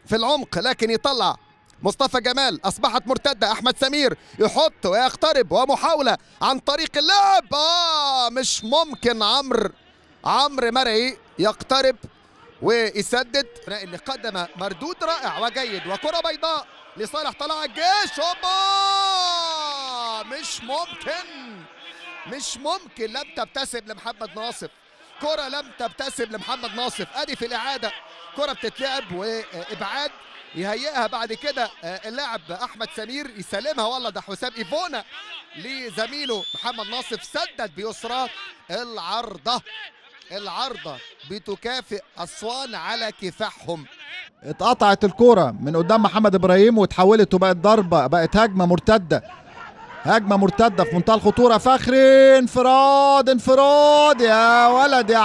في العمق لكن يطلع مصطفى جمال. أصبحت مرتدة، أحمد سمير يحط ويقترب ومحاولة عن طريق اللعب. مش ممكن. عمرو مرعي يقترب ويسدد، اللي قدم مردود رائع وجيد وكرة بيضاء لصالح طلائع الجيش. مش ممكن لم تبتسم لمحمد ناصف، كرة لم تبتسم لمحمد ناصف. ادي في الإعادة كرة بتتلعب وإبعاد يهيئها بعد كده اللاعب أحمد سمير، يسلمها والله ده حسام إيفونا لزميله محمد ناصف، سدد بيسرى. العارضة بتكافئ أسوان على كفاحهم. اتقطعت الكرة من قدام محمد إبراهيم وتحولت وبقت ضربة، بقت هجمة مرتدة في منتهى الخطورة. فخري انفراد يا ولد يا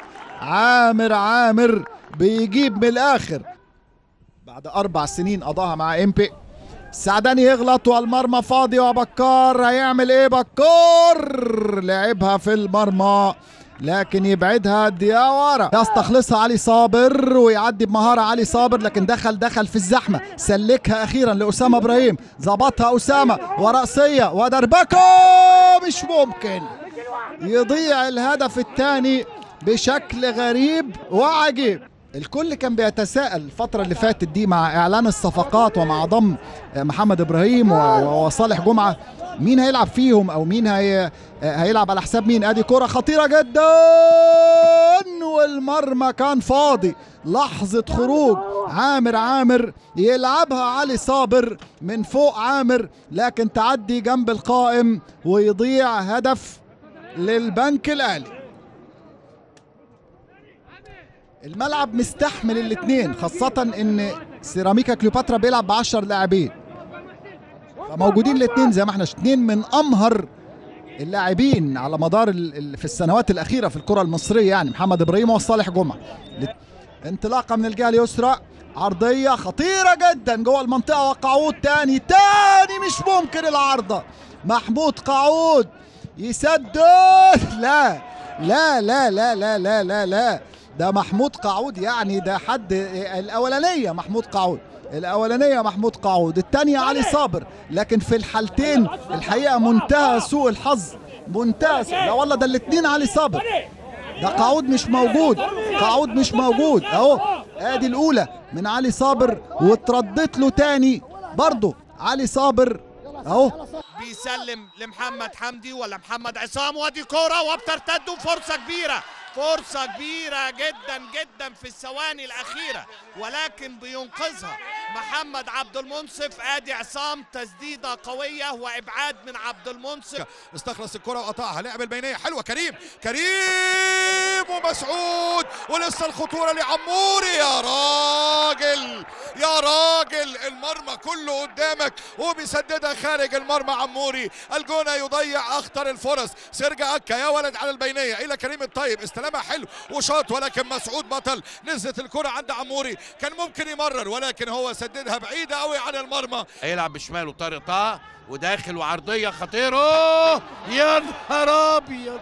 عامر بيجيب من الآخر بعد 4 سنين قضاها مع إمبي. السعداني يغلط والمرمى فاضي، وبكار هيعمل ايه؟ بكار لعبها في المرمى لكن يبعدها دياورا، يستخلصها علي صابر ويعدي بمهارة علي صابر، لكن دخل في الزحمة، سلكها أخيرا لأسامة إبراهيم، ظبطها أسامة ورأسية ودربكه. مش ممكن يضيع الهدف الثاني بشكل غريب وعجيب. الكل كان بيتساءل الفترة اللي فاتت دي مع إعلان الصفقات ومع ضم محمد إبراهيم وصالح جمعة، مين هيلعب فيهم أو مين هيلعب على حساب مين. أدي كرة خطيرة جدا والمرمى كان فاضي، لحظة خروج عامر يلعبها علي صابر من فوق عامر، لكن تعدي جنب القائم ويضيع هدف للبنك الأهلي. الملعب مستحمل الاثنين، خاصة ان سيراميكا كليوباترا بيلعب ب10 لاعبين، فموجودين الاثنين زي ما احنا 2 من امهر اللاعبين على مدار في السنوات الاخيرة في الكرة المصرية، يعني محمد ابراهيم وصالح جمعة. انطلاقة من الجهة اليسرى، عرضية خطيرة جدا جوه المنطقة، وقعود تاني مش ممكن العارضة. محمود قعود يسدد، لا لا لا لا لا لا لا لا، ده محمود قعود، يعني ده حد. الأولانية محمود قعود، الثانية علي صابر، لكن في الحالتين الحقيقة منتهى سوء الحظ، لا والله ده الاثنين علي صابر، ده قعود مش موجود اهو. ادي الأولى من علي صابر واتردت له تاني برضه علي صابر اهو، بيسلم لمحمد حمدي ولا محمد عصام، وادي كرة وبترتد، فرصة كبيرة جدا جدا في الثواني الأخيرة، ولكن بينقذها محمد عبد المنصف. ادي عصام، تسديدة قوية وإبعاد من عبد المنصف، استخلص الكرة وقطعها، لعب البينية حلوة، كريم ومسعود، ولسه الخطورة لعموري. يا راجل المرمى كله قدامك وبيسددها خارج المرمى. عموري الجونة يضيع أخطر الفرص. سيرجع أكا يا ولد على البينية إلى كريم الطيب، استلمها حلو وشاط، ولكن مسعود بطل. نزلت الكرة عند عموري، كان ممكن يمرر ولكن هو سددها بعيدة قوي عن المرمى. هيلعب بشماله طارق طه وداخل وعرضية خطيرة. يا نهار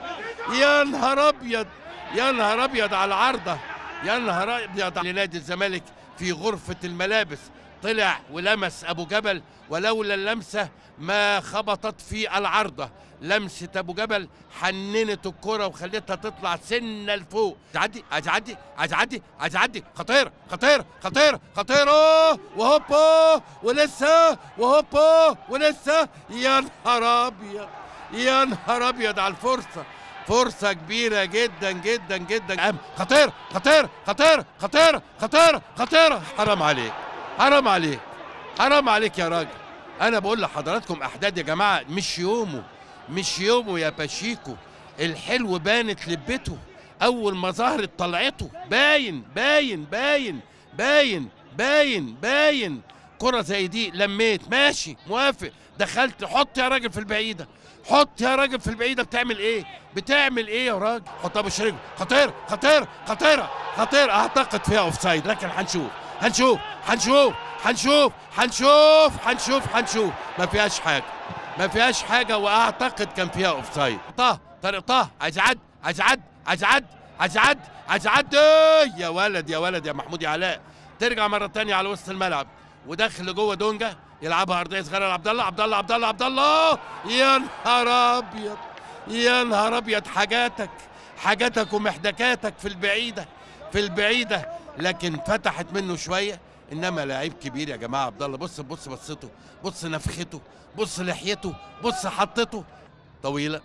أبيض على العارضة، يا نهار أبيض. لنادي الزمالك في غرفة الملابس طلع ولمس أبو جبل، ولولا اللمسة ما خبطت في العارضة. لمسة أبو جبل حننت الكرة وخلتها تطلع سنة لفوق. عايز عدي خطيرة وهوبا ولسه يا نهار أبيض على الفرصة. فرصة كبيرة جدا جدا جدا، خطيرة. حرام عليك يا راجل. أنا بقول لحضراتكم أحداد يا جماعة، مش يومه يا باشيكو. الحلو بانت لبته أول ما ظهرت طلعته، باين. كرة زي دي لميت ماشي موافق، دخلت حط يا راجل في البعيدة، بتعمل ايه يا راجل؟ حطها بوش رجله، خطيرة. اعتقد فيها اوفسايد، لكن هنشوف. ما فيهاش حاجة واعتقد كان فيها اوفسايد. طارق طه عايز عد. يا ولد يا محمود يا علاء، ترجع مره ثانيه على وسط الملعب ودخل جوه دونجا يلعبها ارضيه صغيره لعبد الله. عبد الله عبد الله عبد الله، يا نهار ابيض يا نهار ابيض. حاجاتك ومحدكاتك في البعيده لكن فتحت منه شويه. انما لعيب كبير يا جماعه عبد الله. بص بصته، بص نفخته، بص لحيته، بص حطته طويله.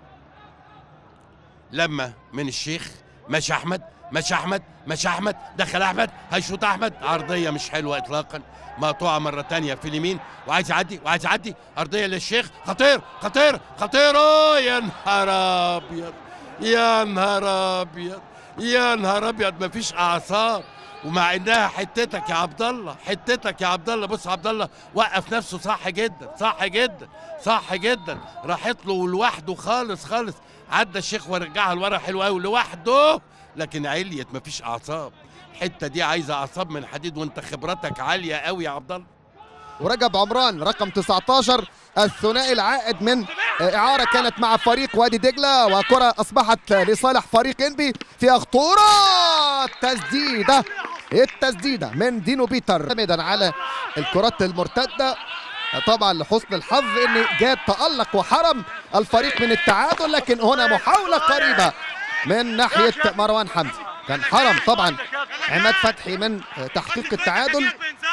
لما من الشيخ ماشي احمد دخل احمد، هيشوط احمد، عرضيه مش حلوه اطلاقا، مقطوعه مره ثانيه في اليمين وعايز يعدي ارضيه للشيخ. خطير يا نهار ابيض يا نهار ابيض. مفيش اعصاب، ومع انها حتتك يا عبد الله. بص عبد الله وقف نفسه صح جدا راحت له لوحده خالص. عدى الشيخ ورجعها لورا حلو قوي لوحده، لكن عليت مفيش اعصاب. الحته دي عايزه اعصاب من حديد، وانت خبرتك عاليه قوي يا عبد الله. ورجب عمران رقم 19 الثنائي العائد من إعارة كانت مع فريق وادي دجلة، وكرة أصبحت لصالح فريق إنبي فيها خطورة. التسديدة من دينو بيتر معتمدا على الكرات المرتدة، طبعا لحسن الحظ ان جاد تألق وحرم الفريق من التعادل، لكن هنا محاولة قريبة من ناحية مروان حمدي. كان حرم طبعا عماد فتحي من تحقيق التعادل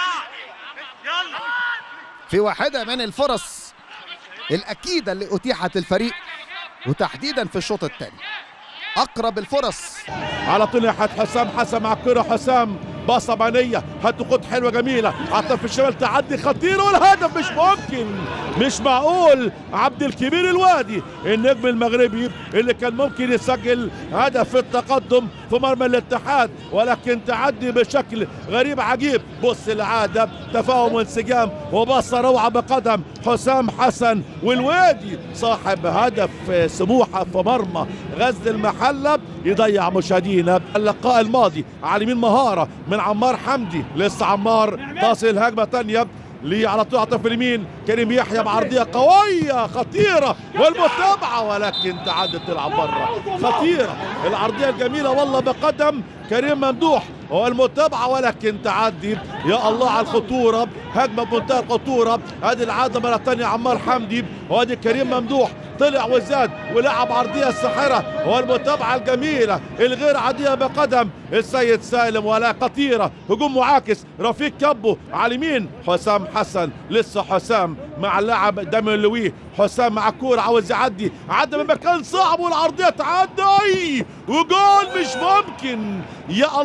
في واحدة من الفرص الأكيدة اللي أتيحت الفريق، وتحديدا في الشوط الثاني. أقرب الفرص على طول ناحية حسام مع الكرة. حسام باصة بانية، هتخط حلوة جميلة على الطرف الشمال، تعدي خطير والهدف مش ممكن، مش معقول. عبد الكبير الوادي النجم المغربي اللي كان ممكن يسجل هدف في التقدم في مرمى الاتحاد، ولكن تعدي بشكل غريب عجيب. بص العادة، تفاهم وانسجام وباصة روعة بقدم حسام حسن، والوادي صاحب هدف سموحة في مرمى غزل المحلة يضيع مشاهدينا. اللقاء الماضي على اليمين مهارة من عمار حمدي، لسه عمار تصل هجمة تانية على طول على الطرف اليمين. كريم يحيى بعرضية قوية خطيرة والمتابعة، ولكن تعدت تلعب بره. خطيرة العرضية الجميلة والله بقدم كريم ممدوح والمتابعة، ولكن تعدي. يا الله على الخطورة، هجمة بمنتهى الخطورة. ادي العادة مرة ثانية عمار حمدي، وادي كريم ممدوح طلع وزاد ولعب عرضية الساحرة والمتابعة الجميلة الغير عادية بقدم السيد سالم، ولا خطيرة. هجوم معاكس، رفيق كبو على اليمين، حسام حسن، لسه حسام مع اللاعب دامين لوي. حسام مع الكورة عاوز يعدي، عدى من مكان صعب والعرضية تعدي وجول مش ممكن. يا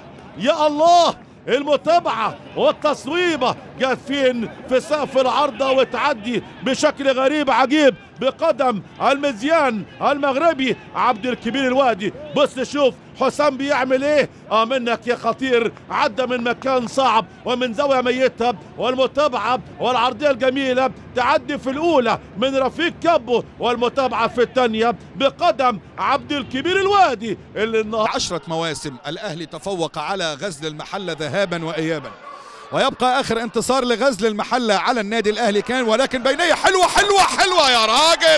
الله المتابعة والتصويبة جت فين؟ في سقف العارضة وتعدي بشكل غريب عجيب بقدم المزيان المغربي عبد الكبير الوادي. بص شوف حسام بيعمل ايه. منك يا خطير، عدى من مكان صعب ومن زاوية ميتة، والمتابعة والعرضية الجميلة تعدي في الأولى من رفيق كبو، والمتابعة في الثانية بقدم عبد الكبير الوادي اللي النهارده 10 مواسم الأهلي تفوق على غزل المحلة ذهابا وإيابا، ويبقى اخر انتصار لغزل المحله على النادي الاهلي كان، ولكن بينيه حلوه يا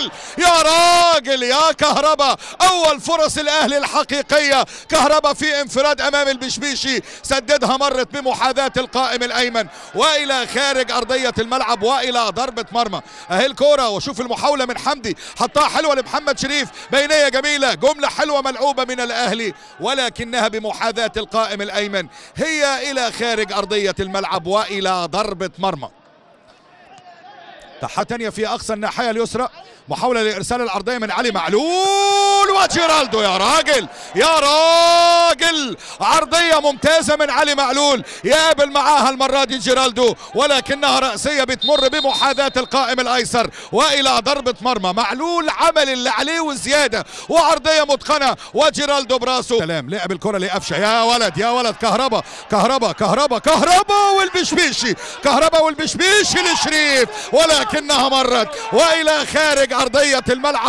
راجل يا كهربا. اول فرص الاهلي الحقيقيه، كهربا في انفراد امام البشبيشي، سددها مرت بمحاذاه القائم الايمن والى خارج ارضيه الملعب والى ضربه مرمى. اهي الكوره، وشوف المحاوله من حمدي، حطها حلوه لمحمد شريف، بينيه جميله، جمله حلوه ملعوبه من الاهلي، ولكنها بمحاذاه القائم الايمن هي الى خارج ارضيه الملعب والى ضربة مرمى. تحت ثانية في اقصى الناحية اليسرى، محاولة لارسال العرضية من علي معلول وجيرالدو. يا راجل عرضية ممتازة من علي معلول، يقابل معاها المرة دي جيرالدو، ولكنها رأسية بتمر بمحاذاة القائم الايسر والى ضربة مرمى. معلول عمل اللي عليه وزيادة، وعرضية متقنة، وجيرالدو براسه سلام لعب الكرة لقفشة. يا ولد كهربا والبشبيشي لشريف، ولكنها مرت والى خارج ارضية الملعب.